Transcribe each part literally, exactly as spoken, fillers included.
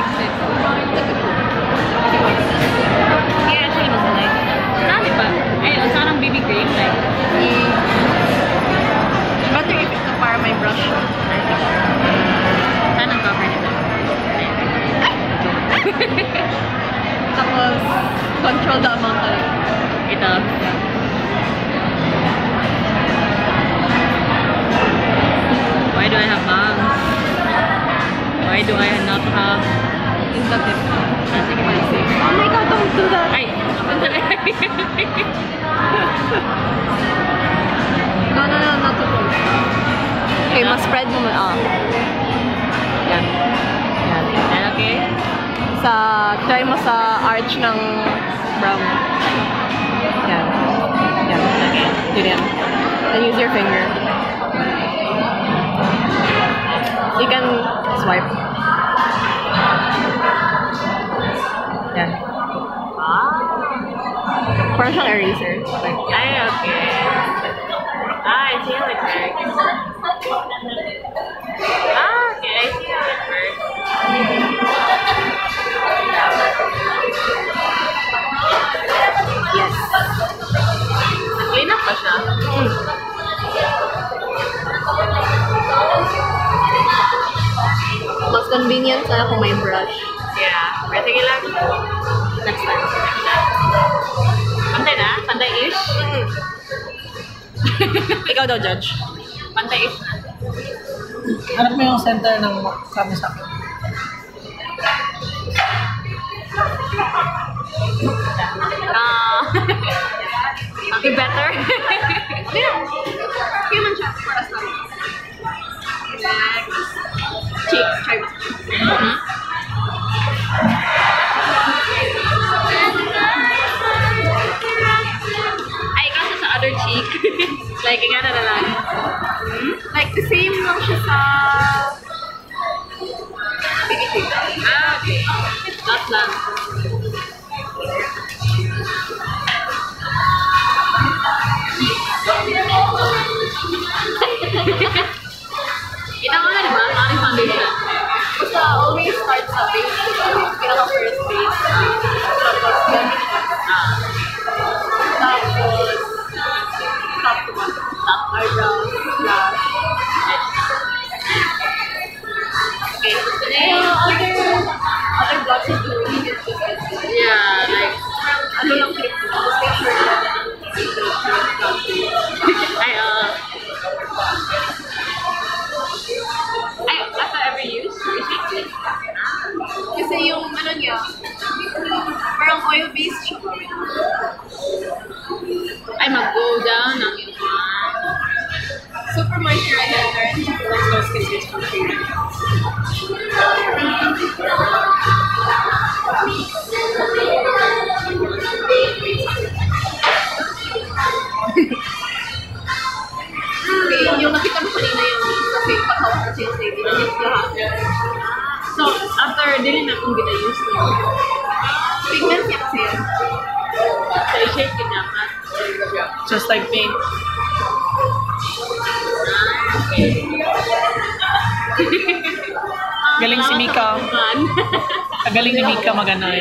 makes sense. Yeah, actually, mas like. Saan ba? Ayun, sarang B B cream. Like, Better if ito para may brush. saan ang cover nito? Tapos, control the amount of it. Ito. Why do I have bangs? Why do I not have? Is that it? Ah, sige, Oh my god, don't do that! ay! No, no, no, not too close. Okay, mas spread mo mo. Ah. Yan. Yan. Yan, okay? Sa, try mo sa arch ng brow mo. Yan. Yan. Okay. Yun yan. And use your finger. You can swipe. Yan. Parang siyang eraser. Like, Ay, okay. Ah, I see how it works. Ah, okay. I see how it works. yes. Clean up pa siya. Mm. Mas convenient sana kung may brush. Yeah. Pero sige lang. Next time. Pantay na? Pantay-ish? Ikaw daw, judge. Pantay-ish na. Hanap mo yung center ng sabi sa akin. Ah. Okay, better? Okay man siya. Para sa cheeks. Try mo. Mhm. Ay, kaso sa other cheek. Like, ingana na lang. Like, the same lang siya sa baby cheek. Ah, okay. Not lang. Kita mo na, di ba? Ang foundation. Basta always start sa base. Pinaka first base. Tapos, gamit siya. Ah. Tapos, top to bottom. Top eyebrows, blush. Okay, so then, other, other blushes do you need just as well. Yeah, like, Ano lang trip mo? Just make sure that I, uh, I, after every use, you shake it. kasi yung ano niya, parang oil-based siya. Ay, mag-go down ang yung one. Super moisturizing and like no skin based for free. Okay, yung nakita mo kanina yung kasi patawag na sales lady, nandito lahat. So, after din na kung gina-use na yun. Pigment niya kasi yan. So, i-shake it dapat. Just like paint. Okay. Galing si Mika. Galing ni Mika maganoy.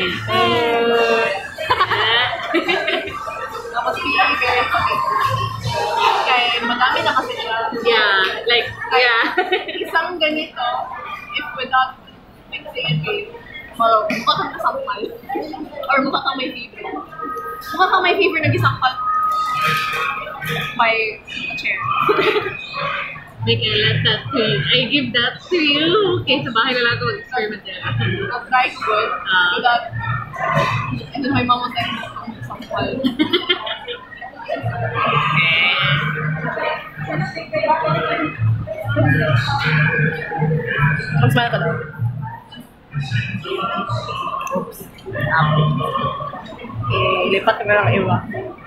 Tapos pili very okay. Kaya madami na kasi siya. Yeah, like, yeah. Isang ganito, if without mixing it with, well, mukha kang nasampal. Or mukha kang may fever. Mukha kang may fever nag-isampal by a chair. Like, I let that to you. I give that to you. Okay, sa bahay na lang ako mag-experiment nila. I'll try good Ah. without, and then my mom was like, mukha kang nasampal. Mag-smile ka daw. Oops. Okay, lipat ka ng iba.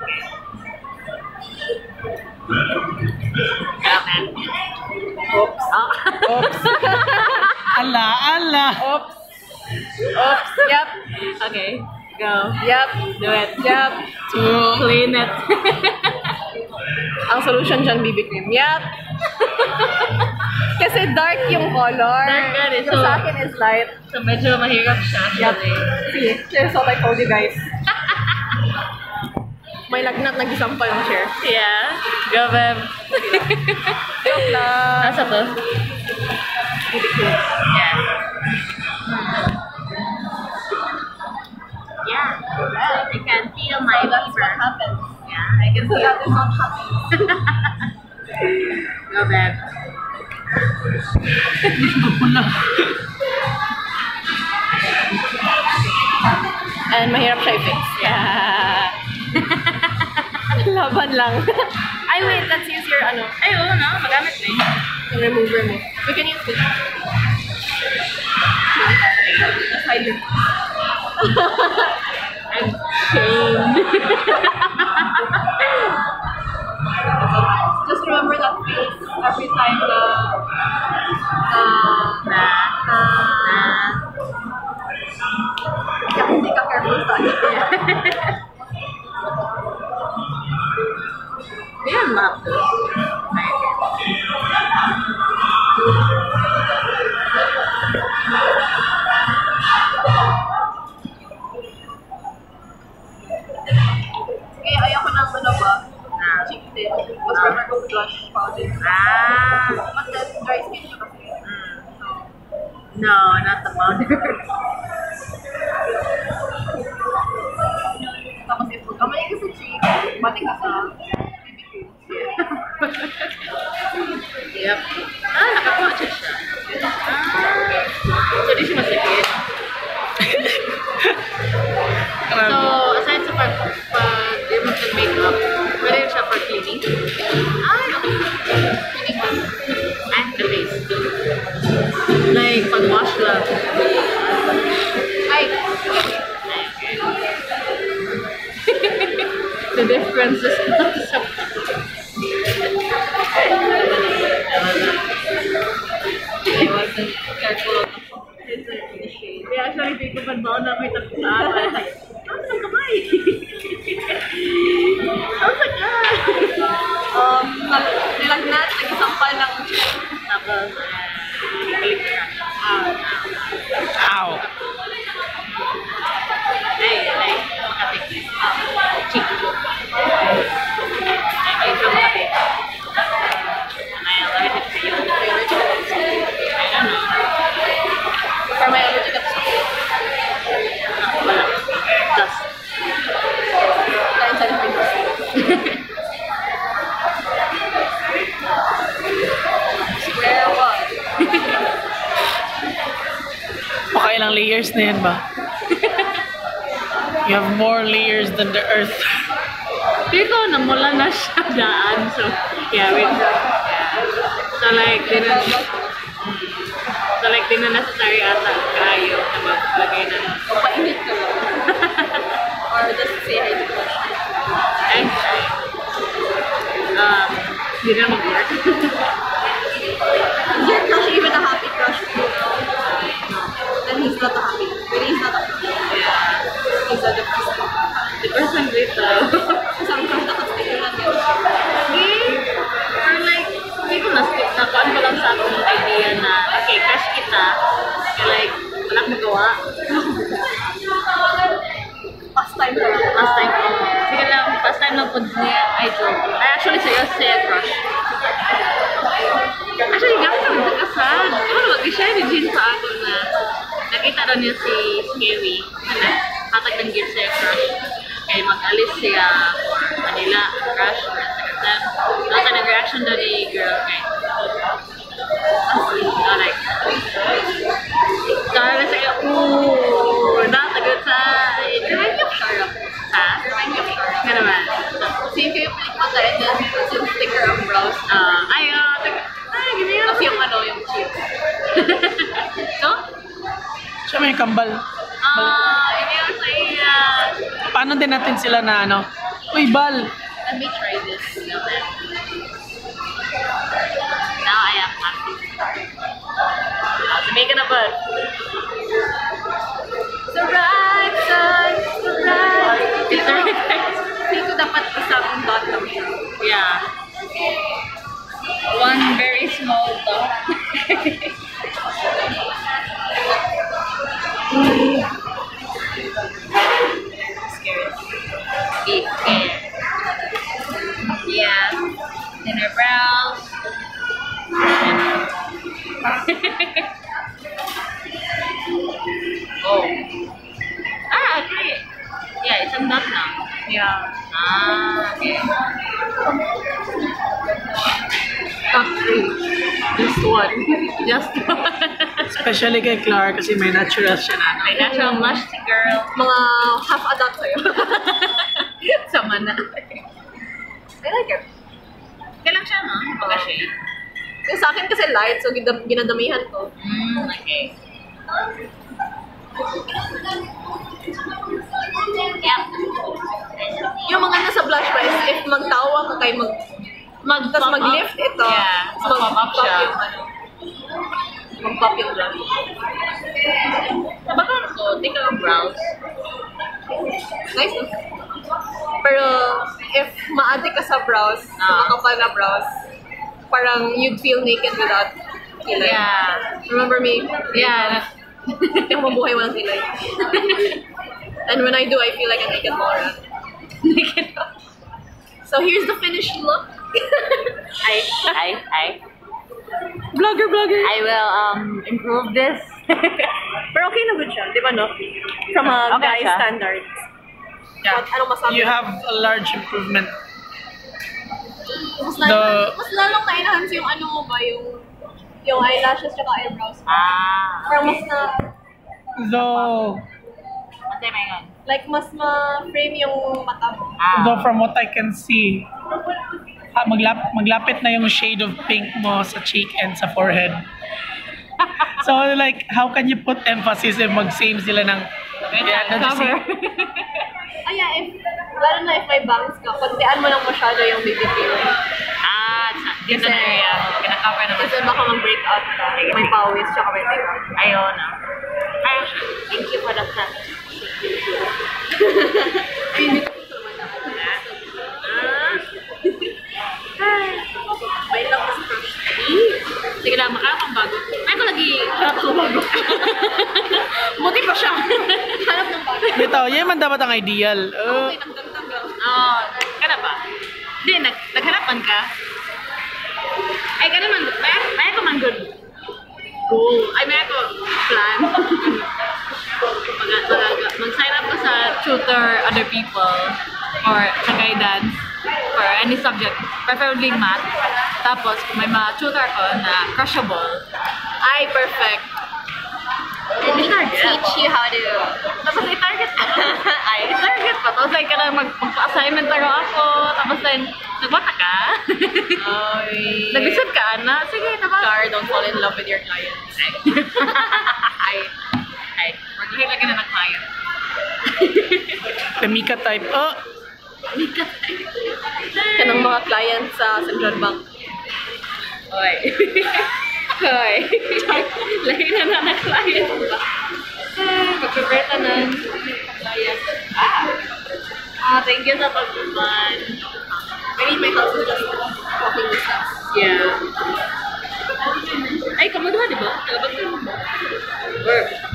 Okay. Oops. Ah. Oops. Ala, ala. Oops. Oops. Yep. Okay, go. Yep. Do it. Yep. To clean it. Ang solution dyan, B B cream. Yep. Kasi Kasi dark yung color. Dark nga eh, Yung so- sa akin is light. So medyo mahirap siya. Yup. actually. See, here's what I told you guys. May lagnat nag-isampal yung chair. Yeah. Go, Beb. Joke lang. Nasa to? Yeah. Yeah. I can feel my So that's fever. what happens. Yeah, I can So feel that is what happens. Go, Beb. And mahirap siya i-fix. Yeah. Laban lang. Ay, wait. Let's use your, ano, Ay, oo, no? Magamit na eh. yung remover mo. We can use this. Let's hide your... I'm shamed. Just remember that face every time the... Uh, Na. na... Na. Hindi ka careful sa akin. Ayan, map. Eh, ayaw ko ng ano ba? Cheek tint. Mas prefer ko blush powder. Ah. But then, dry skin siya kasi. Mm. So, No, not the powder. tapos if kamay ka sa cheek, bati ka sa B B Q. Yep. Ah, nakapunches siya. Ah. So, di siya masakit. So, aside sa pag, pag remove ng makeup, pwede rin siya for cleaning. Ah, okay. Cleaning one. And the face. Like, pag wash lang. Ay, The difference is not so I wasn't careful of the shade. Yeah, actually, hindi ko man baon na may tatlo. I was like, ano ang kamay? I was like, ah. um, nilagnat, nag-isampal ng Tapos, uh, balik siya. Ah. Ow. Ay, ay, makatik. Cheek. Ay, ito makatik. Ay, ang allergic sa iyo. I don't know. for my allergy ka sa Wala. Dust. dahil sa fingers. Square one. Baka ilang layers na yan ba? You have more layers than the earth. Pero namula na siya daan. So, yeah, wait. Yeah. So, like, di na, so, like, di na necessary ata kayo na maglagay na. O painit ka lang. Or just say hi to crush. Ay, um, di na mag-work. Is your crush even a happy crush to you? No. Then he's not a happy. When he's not a crush. Yeah. He's a depressed. The person with the... Kasi ang crush na kasi yun lang yun. Or like, hindi ko na-skip na paano ko lang sa akong idea na, okay, crush kita, kaya like, wala akong magawa. Pastime ka lang. Last time ko. Sige lang, last time lang po niya, I joke. Ay, actually, sa'yo, sa'yo, crush. Actually, gamit naman sa kasal. Ano, mag-share ni Jean sa ako na nakita daw niya si Scary na hatag ng gift sa'yo, crush. Kaya mag-alis siya for Manila, crush, or sa kasal. Tapos sa nag-reaction daw ni girl, kay so, like, sabi na sa'yo, ooh, natagod sa, Remind me of Sharap. ha? Remind me of Sharap. Nga naman. Same kayo pelik mata and then it's yung sticker ang brows. Ah, ay, ah, tag- ay, ganyan. Tapos yung ano, yung cheek. So, Siya may kambal. ah, ini yung sa iya. Paano din natin sila na ano? Uy, bal! Let me try this. Now I am happy. Sabi ka na ba? The right side, the right. It's the right Feel ko dapat isang dot lang siya. Yeah. One very small dot. Oh. Ah, okay. Yeah, isang dot na. Yeah. Ah, okay. Top three. Just one. Just one. Especially kay Clark kasi may natural siya na. May natural blush si girl. Mga half a dot sa'yo. Sama na. I like it. Kailan siya, no? Pagka-shade. Yung sa akin kasi light, so ginam- ginadamihan ko. Mm, okay. Yep. Yung mga nasa blush pa is if magtawa ka kay mag... mag tapos Mag-pop mag-lift up. ito. Yeah, tapos mag-pop up siya. yung ano. Mag-pop yung blush. Kapag ko, take a brows. Nice, no? Pero if ma-addict ka sa brows, sa Ah. makapal na brows, parang you'd feel naked without kilay. Yeah. Remember me? Yeah. Hindi ako mabuhay walang kilay. And when I do, I feel like a naked Laura. So here's the finished look. I, I, I, Vlogger, vlogger. I will um improve this. Pero okay na good siya, di ba no? From a Okay guy siya. standards. Yeah. What, anong masabi? You have a large improvement. Mas, The- lalong, mas lalong na-enhance yung ano mo ba, yung yung eyelashes tsaka eyebrows. Ah. Parang mas na, Though, Matay mo yun. like mas ma-frame yung mata mo. Ah. though from what I can see, ah, maglap maglapit na yung shade of pink mo sa cheek and sa forehead. So like, how can you put emphasis if mag-same sila ng yeah, that's Cover. Ah, yeah, if, lalo na if may bangs ka, kontian mo lang masyado yung baby tail. Ah, sa- dito Kasi- na area. Kina-cover naman. Kasi baka mag-break out ka. May pawis, tsaka may makeup. Ayun na. Ayun siya. Thank you for the class. Ay, hindi ko gusto naman na. May love sa crush. Sige lang, makakang bago. Ay, ko lagi harap sa bago. Buti pa siya. Hanap ng bago. Bitaw, yan man dapat ang ideal. Uh, Okay, nagtangtanggal. Oo. Kana ba? Hindi, nag nagharapan ka. Ay, kana man. May, may ako man good. Goal. Ay, may ako plan. Mag, mag, mag-sign up ka sa tutor other people or sa guidance for any subject, preferably math. Tapos, kung may ma-tutor ko na crushable, Ay, perfect. and i-target. Teach you how to... Tapos i-target pa to. Ay, i-target pa to. Tapos like, ka na mag- magpa-assignment taro ako. Tapos then, nagbata ka. Ay. Nag-isip ka, na? Sige, diba? Car, don't fall in love with your clients. Ay. Ay. Mag-hit lagi na ng client. the Mika type. Oh, Kanang mga clients sa Central Bank. Oy. Oy. Lagi na na ng client ba? Mag-prepare ka na. Client. Ah. Ah, thank you sa pag-uban. I need my husband just walking the steps. Yeah. Ay, kamu dua, di ba? Kalabag ka mo. Work.